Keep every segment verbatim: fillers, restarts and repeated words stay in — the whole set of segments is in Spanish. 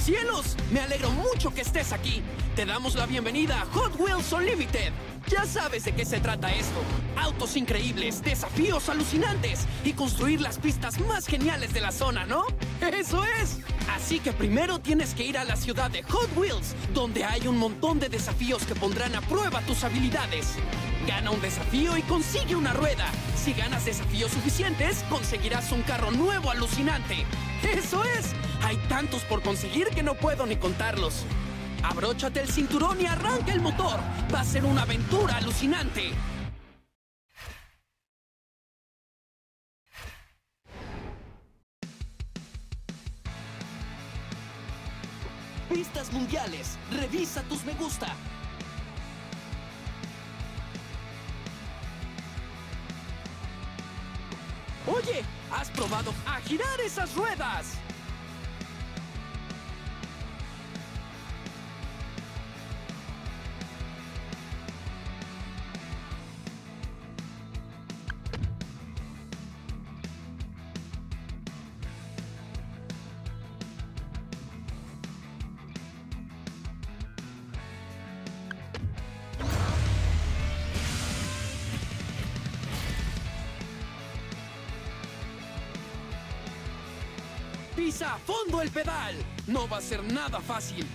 ¡Cielos! Me alegro mucho que estés aquí. Te damos la bienvenida a Hot Wheels Unlimited. Ya sabes de qué se trata esto. Autos increíbles, desafíos alucinantes y construir las pistas más geniales de la zona, ¿no? ¡Eso es! Así que primero tienes que ir a la ciudad de Hot Wheels, donde hay un montón de desafíos que pondrán a prueba tus habilidades. Gana un desafío y consigue una rueda. Si ganas desafíos suficientes, conseguirás un carro nuevo alucinante. ¡Eso es! Hay tantos por conseguir que no puedo ni contarlos. Abróchate el cinturón y arranca el motor. Va a ser una aventura alucinante. Pistas mundiales. Revisa tus me gusta. Oye, ¿has probado a girar esas ruedas? Pisa a fondo el pedal. No va a ser nada fácil.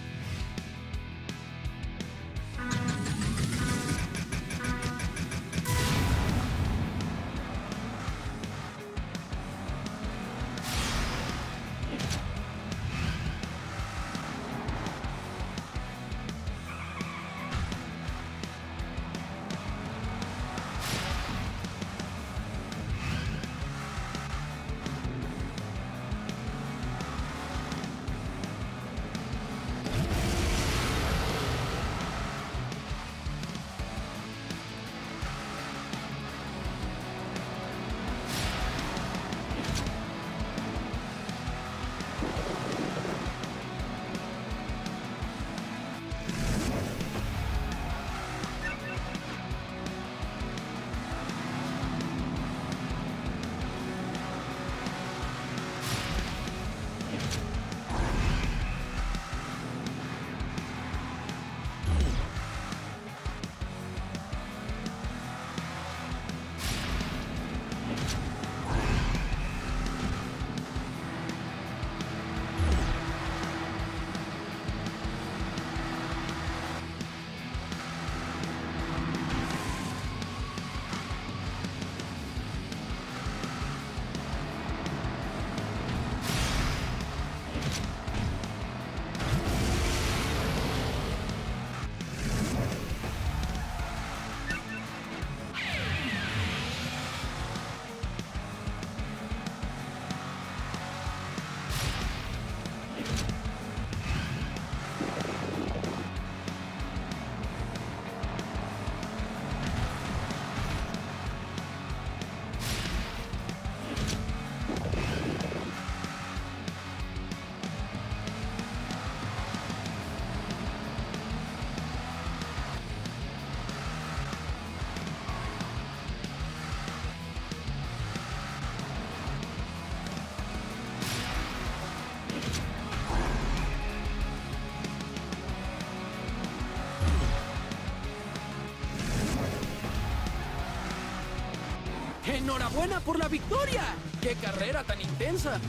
¡Enhorabuena por la victoria! ¡Qué carrera tan intensa!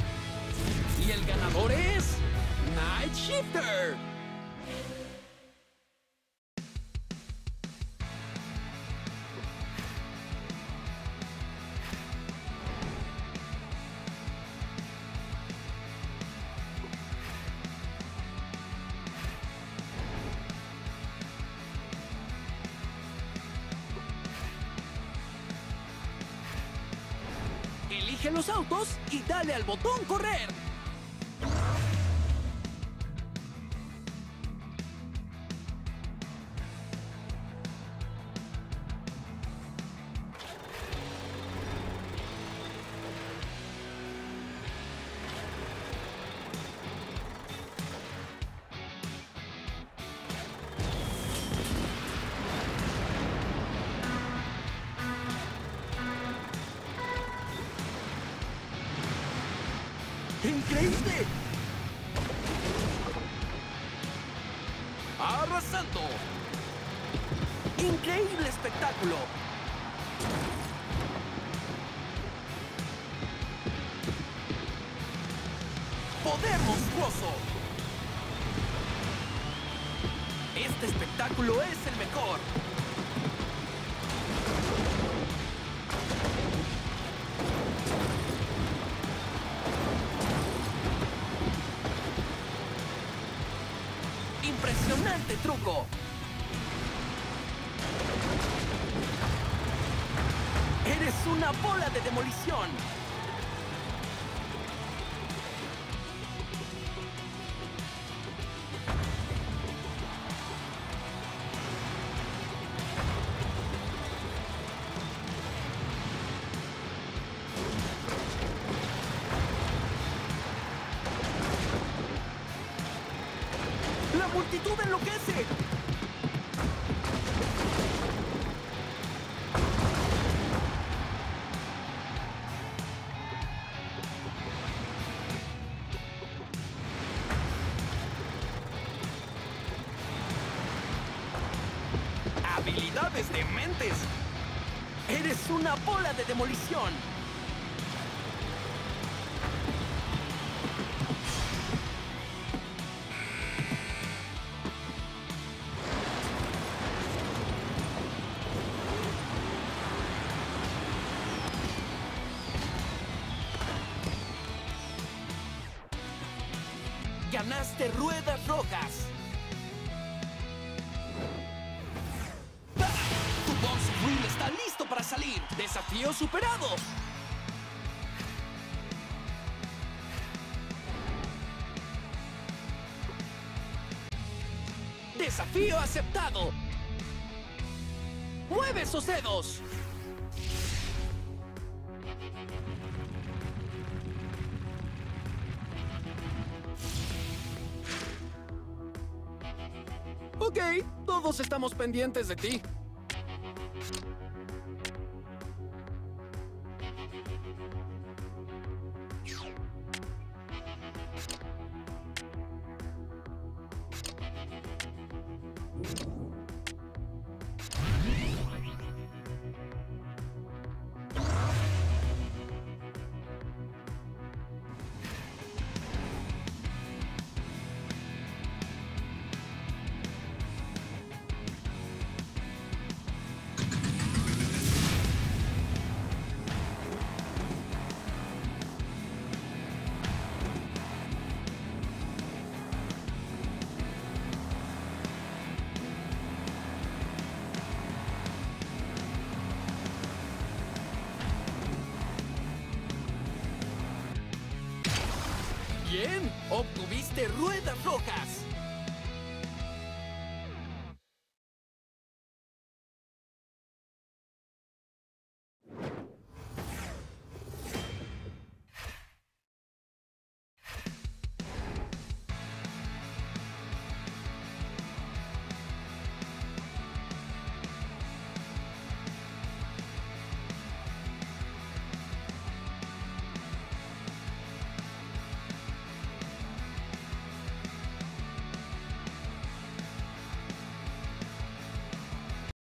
Y el ganador es... Night Shifter. Elige los autos y dale al botón correr. ¡Increíble! ¡Arrasando! ¡Increíble espectáculo! ¡Poder monstruoso! Este espectáculo es el mejor. ¡Impresionante truco! ¡Eres una bola de demolición! ¡La multitud enloquece! ¡Habilidades dementes! ¡Eres una bola de demolición! ¡Ganaste ruedas rojas! ¡Tu Bouncy Wheel está listo para salir! ¡Desafío superado! ¡Desafío aceptado! ¡Mueve esos dedos! Ok, todos estamos pendientes de ti. Bien, obtuviste ruedas rojas.